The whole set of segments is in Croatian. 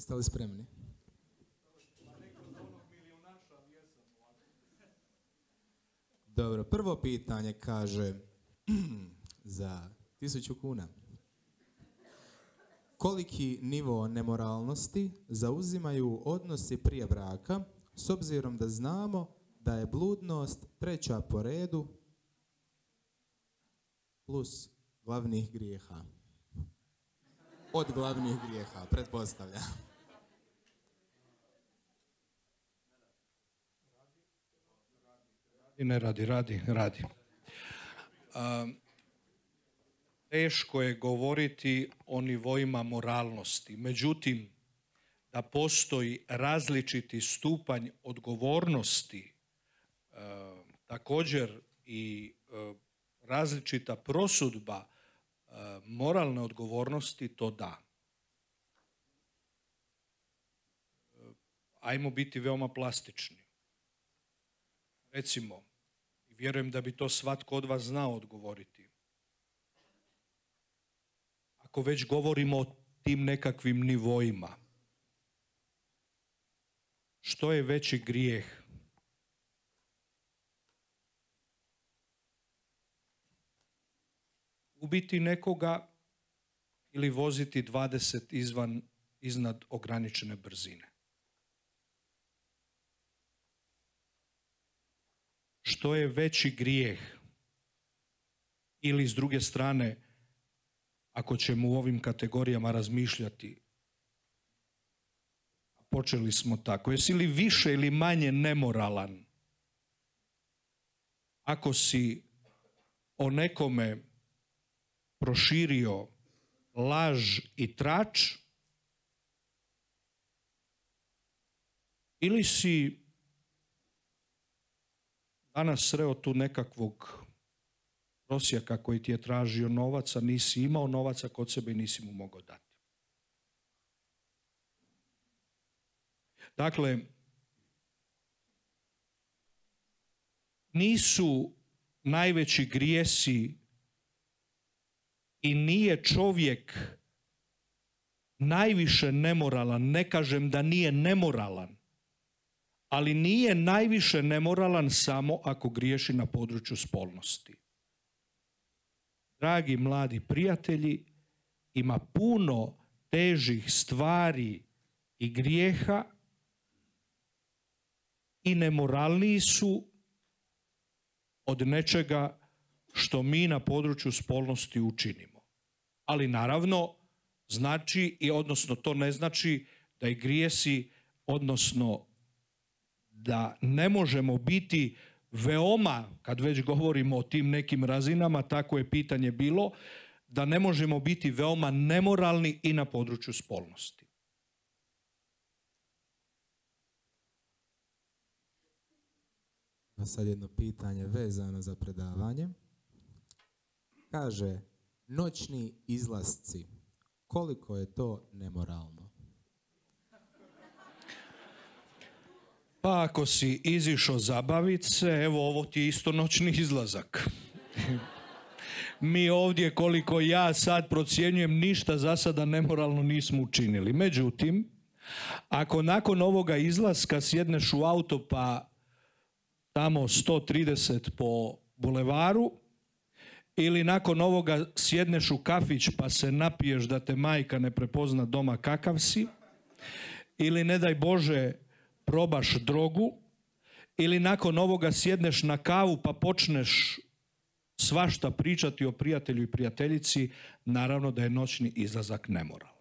Jeste li spremni? Dobro, prvo pitanje kaže za 1000 kuna. Koliki nivo nemoralnosti zauzimaju odnosi prije braka, s obzirom da znamo da je bludnost treća po redu plus glavnih grijeha? Od glavnih grijeha, pretpostavljam. Ne radi. Teško je govoriti o nivoima moralnosti. Međutim, da postoji različiti stupanj odgovornosti, također i različita prosudba moralne odgovornosti, to da. Ajmo biti veoma plastični. Recimo, vjerujem da bi to svatko od vas znao odgovoriti. Ako već govorimo o tim nekakvim nivoima, što je veći grijeh? Ubiti nekoga ili voziti 20 iznad ograničene brzine? Što je veći grijeh? Ili s druge strane, ako ćemo u ovim kategorijama razmišljati, počeli smo tako, jesi li više ili manje nemoralan ako si o nekome proširio laž i trač, ili si danas sreo tu nekakvog prosjaka koji ti je tražio novaca, nisi imao novaca kod sebe i nisi mu mogao dati? Dakle, nisu najveći grijesi i nije čovjek najviše nemoralan, ne kažem da nije nemoralan, ali nije najviše nemoralan samo ako griješi na području spolnosti. Dragi mladi prijatelji, ima puno težih stvari i grijeha i nemoralniji su od nečega što mi na području spolnosti učinimo. Ali naravno, odnosno to ne znači da i grijesi, odnosno da ne možemo biti veoma, kad već govorimo o tim nekim razinama, tako je pitanje bilo, da ne možemo biti veoma nemoralni i na području spolnosti. Sad jedno pitanje vezano za predavanje. Kaže, noćni izlasci, koliko je to nemoralno? Pa ako si izišao zabavit se, evo ovo ti je isto noćni izlazak. Mi ovdje, koliko ja sad procjenjujem, ništa za sada nemoralno nismo učinili. Međutim, ako nakon ovoga izlaska sjedneš u auto pa tamo 130 po bulevaru, ili nakon ovoga sjedneš u kafić pa se napiješ da te majka ne prepozna doma kakav si, ili ne daj Bože probaš drogu, ili nakon ovoga sjedneš na kavu pa počneš svašta pričati o prijatelju i prijateljici, naravno da je noćni izlazak nemoralan.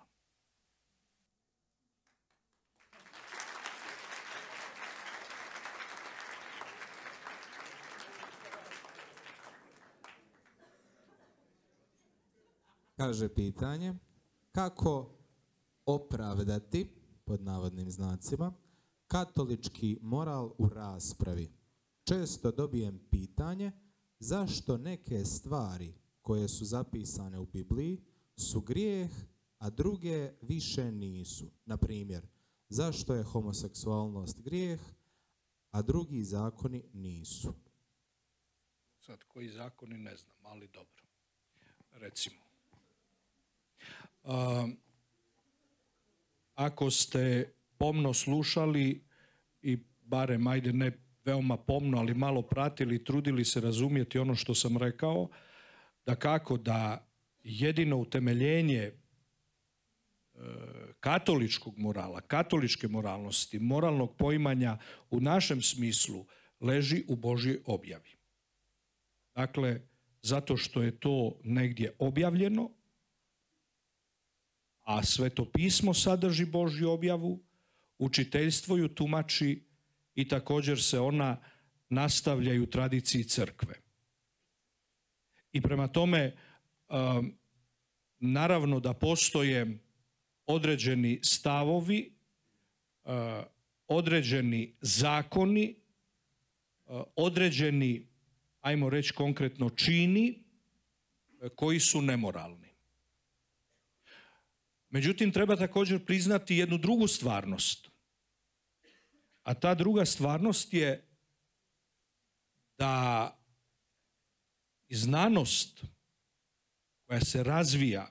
Kaže pitanje, kako opravdati, pod navodnim znacima, katolički moral u raspravi? Često dobijem pitanje zašto neke stvari koje su zapisane u Bibliji su grijeh, a druge više nisu. Na primjer, zašto je homoseksualnost grijeh, a drugi zakoni nisu? Sad, koji zakoni ne znam, ali dobro. Recimo. ako ste pomno slušali i barem, ajde ne veoma pomno, ali malo pratili, trudili se razumjeti ono što sam rekao, da kako da jedino utemeljenje katoličkog morala, katoličke moralnosti, moralnog poimanja u našem smislu leži u Božjoj objavi. Dakle, zato što je to negdje objavljeno, a Sveto pismo sadrži Božju objavu, učiteljstvo ju tumači i također se ona nastavlja u tradiciji crkve. I prema tome, naravno da postoje određeni stavovi, određeni zakoni, određeni, ajmo reći konkretno, čini koji su nemoralni. Međutim, treba također priznati jednu drugu stvarnost. A ta druga stvarnost je da znanost koja se razvija,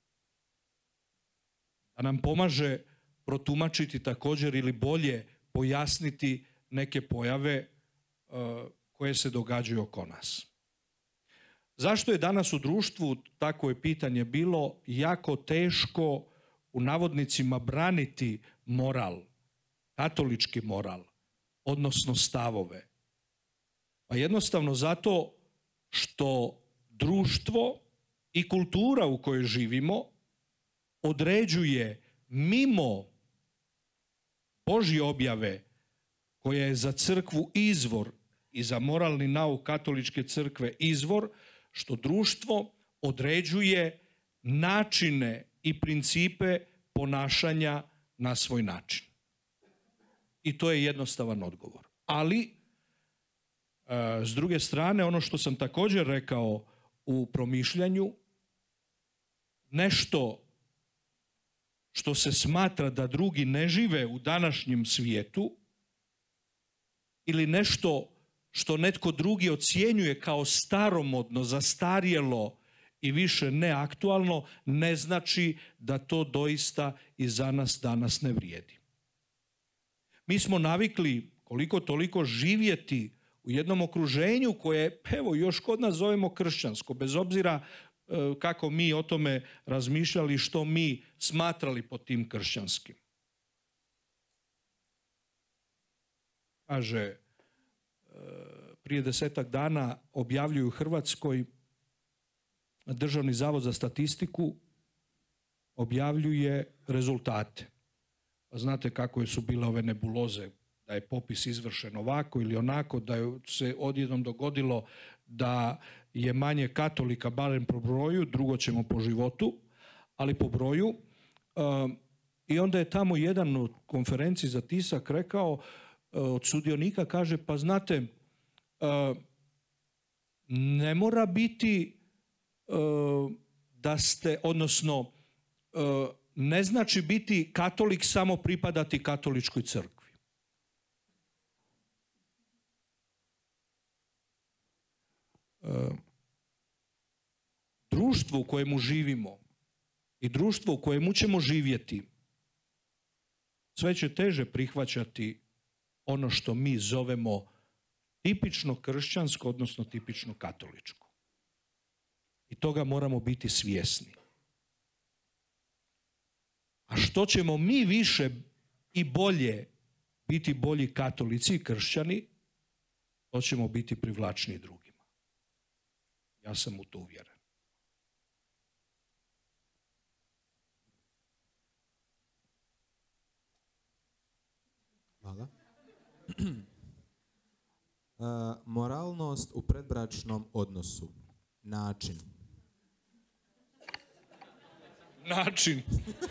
da nam pomaže protumačiti također ili bolje pojasniti neke pojave koje se događaju oko nas. Zašto je danas u društvu, tako je pitanje bilo, jako teško u navodnicima braniti moral, katolički moral, odnosno stavove? Pa jednostavno zato što društvo i kultura u kojoj živimo određuje mimo Božje objave, koja je za crkvu izvor i za moralni nauk katoličke crkve izvor, što društvo određuje načine i principe ponašanja na svoj način. I to je jednostavan odgovor. Ali, s druge strane, ono što sam također rekao u promišljanju, nešto što se smatra da drugi ne žive u današnjem svijetu ili nešto što netko drugi ocjenjuje kao staromodno, zastarjelo i više neaktualno, ne znači da to doista i za nas danas ne vrijedi. Mi smo navikli koliko toliko živjeti u jednom okruženju koje, evo, još kod nas zovemo kršćansko, bez obzira kako mi o tome razmišljali, što mi smatrali pod tim kršćanskim. Kaže, prije 10-ak dana objavljuju u Hrvatskoj Državni zavod za statistiku, objavljuje rezultate. Znate kako su bile ove nebuloze, da je popis izvršen ovako ili onako, da je se odjednom dogodilo da je manje katolika, barem po broju, drugo ćemo po životu, ali po broju. I onda je tamo jedan u konferenciji za tisak rekao, od sudionika kaže, pa znate, ne mora biti da ste, odnosno ne znači biti katolik samo pripadati katoličkoj crkvi. Društvo u kojemu živimo i društvo u kojemu ćemo živjeti sve će teže prihvaćati ono što mi zovemo tipično kršćansko, odnosno tipično katoličko. I toga moramo biti svjesni. A što ćemo mi više i bolje biti bolji katolici i kršćani, to ćemo biti privlačniji drugima. Ja sam u to uvjeren. Hvala. Moralnost u predbračnom odnosu. Način. Način.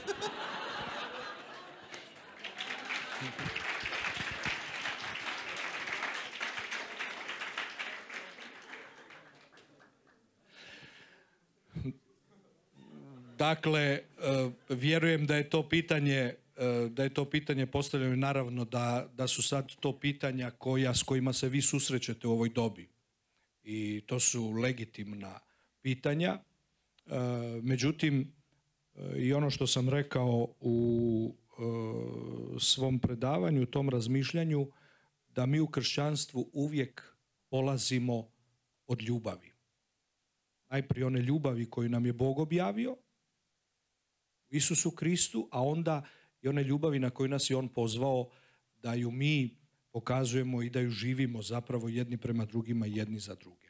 Dakle, vjerujem da je to pitanje postavljeno, naravno da su sad to pitanja s kojima se vi susrećete u ovoj dobi. I to su legitimna pitanja. Međutim, i ono što sam rekao u svom predavanju, u tom razmišljanju, da mi u kršćanstvu uvijek polazimo od ljubavi. Najprije one ljubavi koju nam je Bog objavio, Isusu Kristu, a onda i one ljubavi na koju nas je On pozvao da ju mi pokazujemo i da ju živimo zapravo jedni prema drugima i jedni za druge.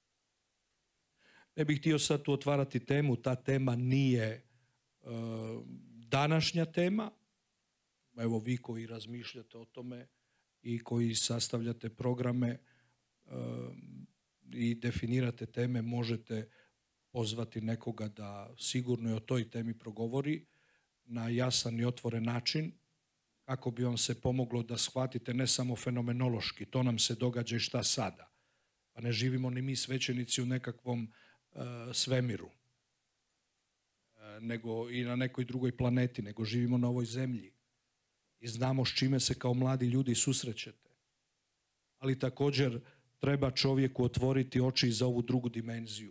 Ne bih htio sad tu otvarati temu, ta tema nije današnja tema. Evo vi koji razmišljate o tome i koji sastavljate programe i definirate teme, možete pozvati nekoga da sigurno i o toj temi progovori na jasan i otvoren način, kako bi vam se pomoglo da shvatite ne samo fenomenološki, to nam se događa i šta sada. Pa ne živimo ni mi svećenici u nekakvom svemiru, nego i na nekoj drugoj planeti, nego živimo na ovoj zemlji i znamo s čime se kao mladi ljudi susrećete. Ali također treba čovjeku otvoriti oči za ovu drugu dimenziju.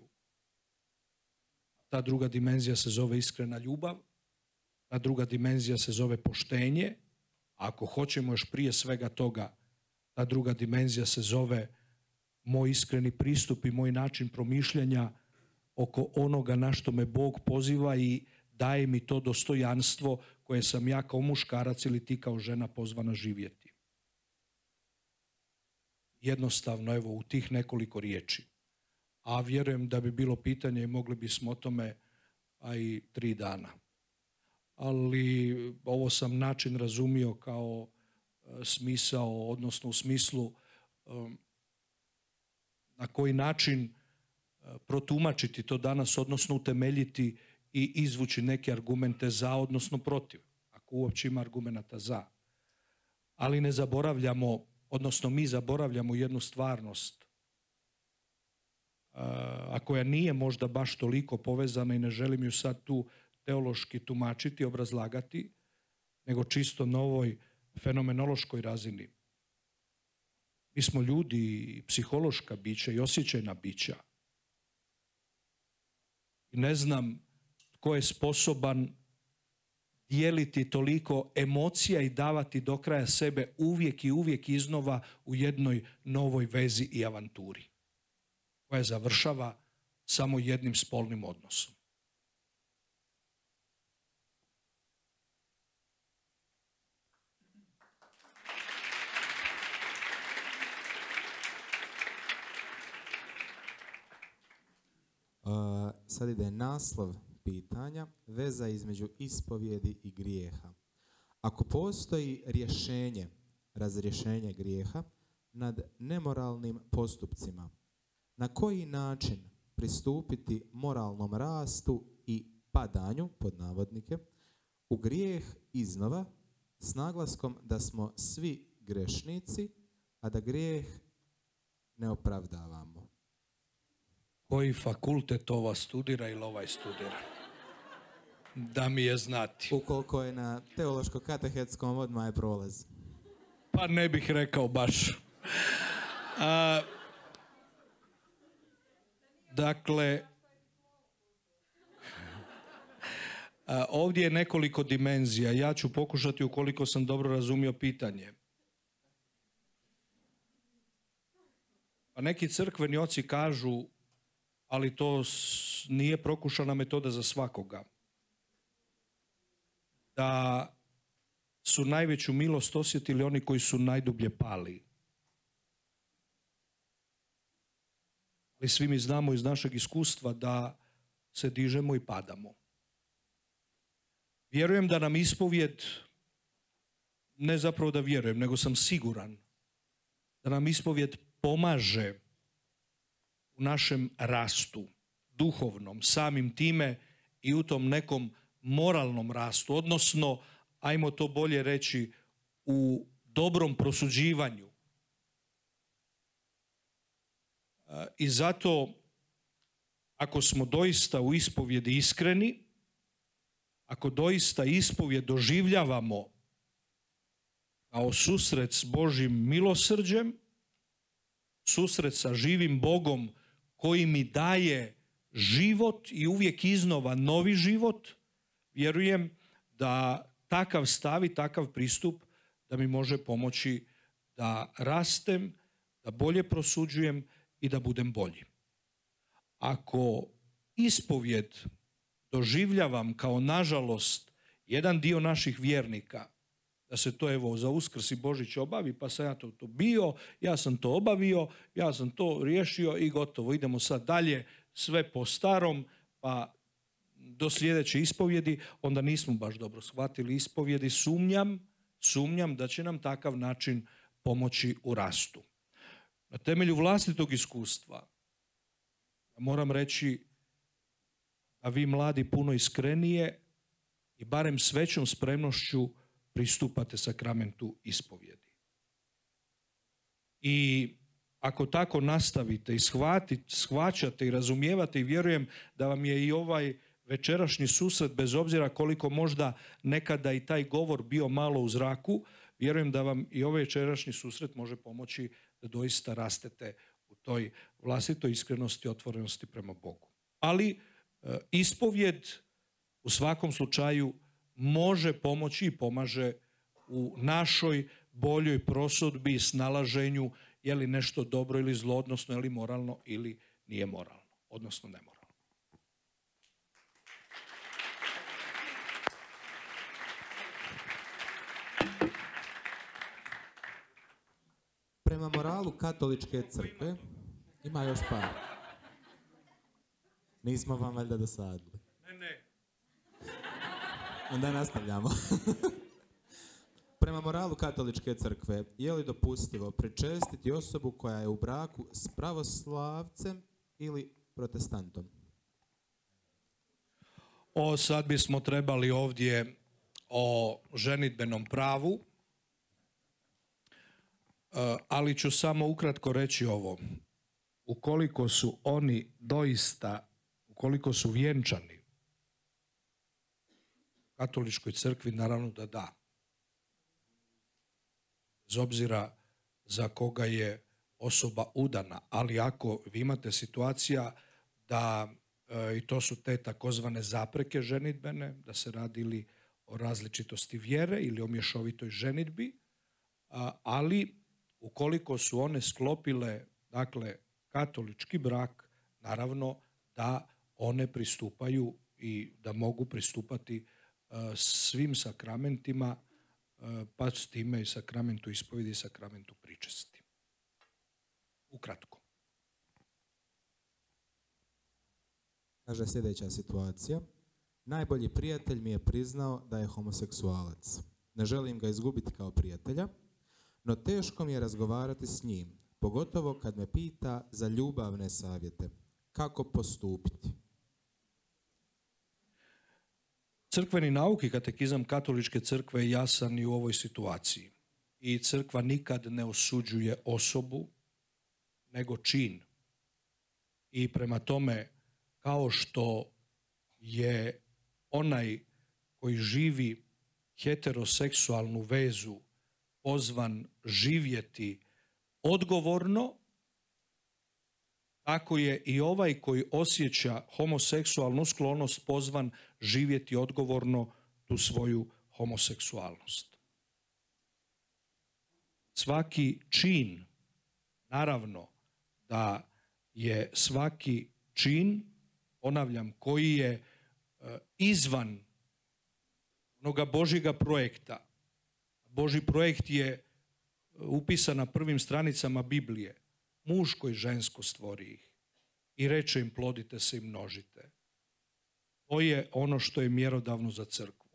Ta druga dimenzija se zove iskrena ljubav, ta druga dimenzija se zove poštenje, a ako hoćemo još prije svega toga, ta druga dimenzija se zove moj iskreni pristup i moj način promišljanja oko onoga na što me Bog poziva i daje mi to dostojanstvo koje sam ja kao muškarac ili ti kao žena pozvana živjeti. Jednostavno, evo, u tih nekoliko riječi. A vjerujem da bi bilo pitanje i mogli bismo o tome i 3 dana. Ali ovo sam način razumio kao smisao, odnosno u smislu na koji način protumačiti to danas, odnosno utemeljiti i izvući neke argumente za, odnosno protiv, ako uopće ima argumenata za. Ali ne zaboravljamo, odnosno mi zaboravljamo jednu stvarnost, a koja nije možda baš toliko povezana i ne želim ju sad tu teološki tumačiti, obrazlagati, nego čisto na ovoj fenomenološkoj razini. Mi smo ljudi, psihološka bića i osjećajna bića. I ne znam tko je sposoban dijeliti toliko emocija i davati do kraja sebe uvijek i uvijek iznova u jednoj novoj vezi i avanturi, koja završava samo jednim spolnim odnosom. Sad ide naslov pitanja, veza između ispovjedi i grijeha. Ako postoji rješenje, razrješenje grijeha nad nemoralnim postupcima, na koji način pristupiti moralnom rastu i padanju, pod navodnike, u grijeh iznova, s naglaskom da smo svi grešnici, a da grijeh ne opravdavamo? Koji fakultet ova studira ili ovaj studira? Da mi je znati. Ukoliko je na teološko-katehetskom, odmah je prolaz. Pa ne bih rekao baš. Dakle, ovdje je nekoliko dimenzija. Ja ću pokušati, ukoliko sam dobro razumio pitanje. Pa neki crkveni oci kažu, ali to nije prokušana metoda za svakoga, da su najveću milost osjetili oni koji su najdublje pali. Ali svi mi znamo iz našeg iskustva da se dižemo i padamo. Vjerujem da nam ispovjed, ne zapravo da vjerujem, nego sam siguran da nam ispovjed pomaže u našem rastu, duhovnom, samim time i u tom nekom moralnom rastu, odnosno, ajmo to bolje reći, u dobrom prosuđivanju. I zato, ako smo doista u ispovjedi iskreni, ako doista ispovjed doživljavamo kao susret s Božjim milosrđem, susret sa živim Bogom koji mi daje život i uvijek iznova novi život, vjerujem da takav stav i takav pristup da mi može pomoći da rastem, da bolje prosuđujem i da budem bolji. Ako ispovjed doživljavam kao, nažalost, jedan dio naših vjernika, da se to evo za Uskrs i Božić obavi, pa sam ja to bio, ja sam to obavio, ja sam to riješio i gotovo, idemo sad dalje, sve po starom, pa do sljedeće ispovjedi, onda nismo baš dobro shvatili ispovjedi, sumnjam da će nam takav način pomoći u rastu. Na temelju vlastitog iskustva moram reći da vi mladi puno iskrenije i barem s većom spremnošću pristupate sakramentu ispovjedi. I ako tako nastavite i shvaćate i razumijevate i vjerujem da vam je i ovaj večerašnji susret, bez obzira koliko možda nekada i taj govor bio malo u zraku, vjerujem da vam i ovaj večerašnji susret može pomoći da doista rastete u toj vlastitoj iskrenosti i otvorenosti prema Bogu. Ali ispovjed u svakom slučaju može pomoći i pomaže u našoj boljoj prosudbi i snalaženju je li nešto dobro ili zlo, odnosno je li moralno ili nije moralno, odnosno nemoralno. Prema moralu katoličke crkve, ima još par. Nismo vam valjda dosadili. Ne. Onda nastavljamo. Prema moralu katoličke crkve, je li dopustivo pričestiti osobu koja je u braku s pravoslavcem ili protestantom? Sad bismo trebali ovdje o ženidbenom pravu, ali ću samo ukratko reći ovo. Ukoliko su oni doista, ukoliko su vjenčani u katoličkoj crkvi, naravno da da. Bez obzira za koga je osoba udana, ali ako vi imate situacija da, i to su te takozvane zapreke ženidbene, da se radi ili o različitosti vjere ili o mješovitoj ženidbi, ali ukoliko su one sklopile, dakle, katolički brak, naravno da one pristupaju i da mogu pristupati svim sakramentima, pa s time i sakramentu ispovjedi i sakramentu pričesti. Ukratko. Kaže sljedeća situacija. Najbolji prijatelj mi je priznao da je homoseksualac. Ne želim ga izgubiti kao prijatelja, no teško mi je razgovarati s njim, pogotovo kad me pita za ljubavne savjete. Kako postupiti? Crkveni nauk i katekizam katoličke crkve je jasan i u ovoj situaciji. I crkva nikad ne osuđuje osobu, nego čin. I prema tome, kao što je onaj koji živi heteroseksualnu vezu pozvan živjeti odgovorno, tako je i ovaj koji osjeća homoseksualnu sklonost pozvan živjeti odgovorno tu svoju homoseksualnost. Svaki čin, naravno da je svaki čin, ponavljam, koji je izvan onoga Božjega projekta. Božji projekt je upisan na prvim stranicama Biblije. Muško i žensko stvori ih i reče im plodite se i množite. To je ono što je mjerodavno za crkvu.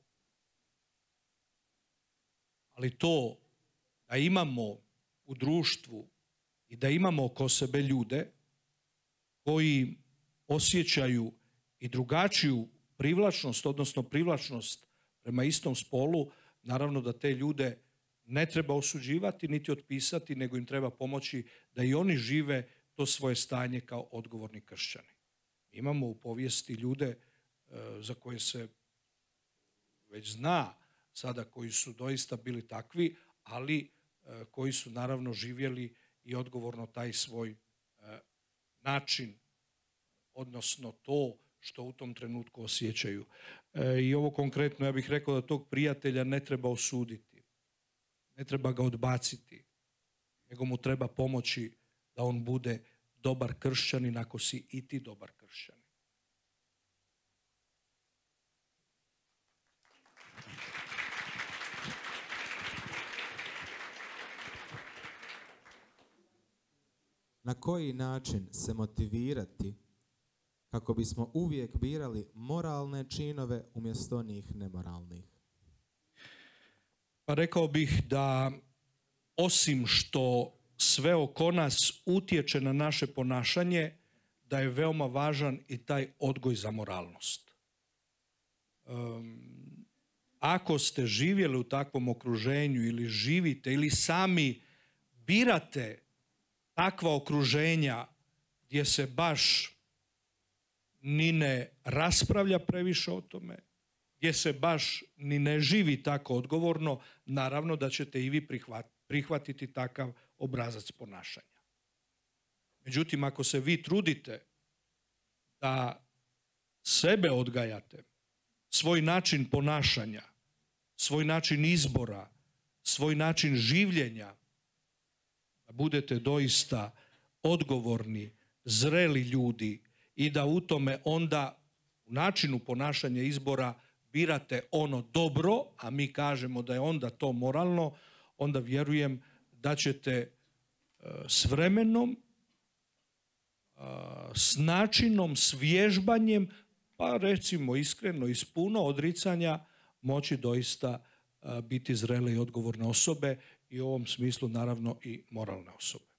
Ali to da imamo u društvu i da imamo oko sebe ljude koji osjećaju i drugačiju privlačnost, odnosno privlačnost prema istom spolu, naravno da te ljude ne treba osuđivati niti otpisati, nego im treba pomoći da i oni žive to svoje stanje kao odgovorni kršćani. Imamo u povijesti ljude za koje se već zna sada koji su doista bili takvi, ali koji su naravno živjeli i odgovorno taj svoj način, odnosno to što u tom trenutku osjećaju. I ovo konkretno, ja bih rekao da tog prijatelja ne treba osuditi, ne treba ga odbaciti, nego mu treba pomoći da on bude dobar kršćanin ako si i ti dobar kršćanin. Na koji način se motivirati kako bismo uvijek birali moralne činove umjesto onih nemoralnih? Pa rekao bih da osim što sve oko nas utječe na naše ponašanje, da je veoma važan i taj odgoj za moralnost. Ako ste živjeli u takvom okruženju ili živite ili sami birate takva okruženja gdje se baš ni ne raspravlja previše o tome, gdje se baš ni ne živi tako odgovorno, naravno da ćete i vi prihvatiti takav obrazac ponašanja. Međutim, ako se vi trudite da sebe odgajate, svoj način ponašanja, svoj način izbora, svoj način življenja, da budete doista odgovorni, zreli ljudi i da u tome onda u načinu ponašanja izbora birate ono dobro, a mi kažemo da je onda to moralno, onda vjerujem da ćete s vremenom, s načinom, s vježbanjem, pa recimo iskreno iz puno odricanja moći doista biti zrele i odgovorne osobe i u ovom smislu naravno i moralne osobe.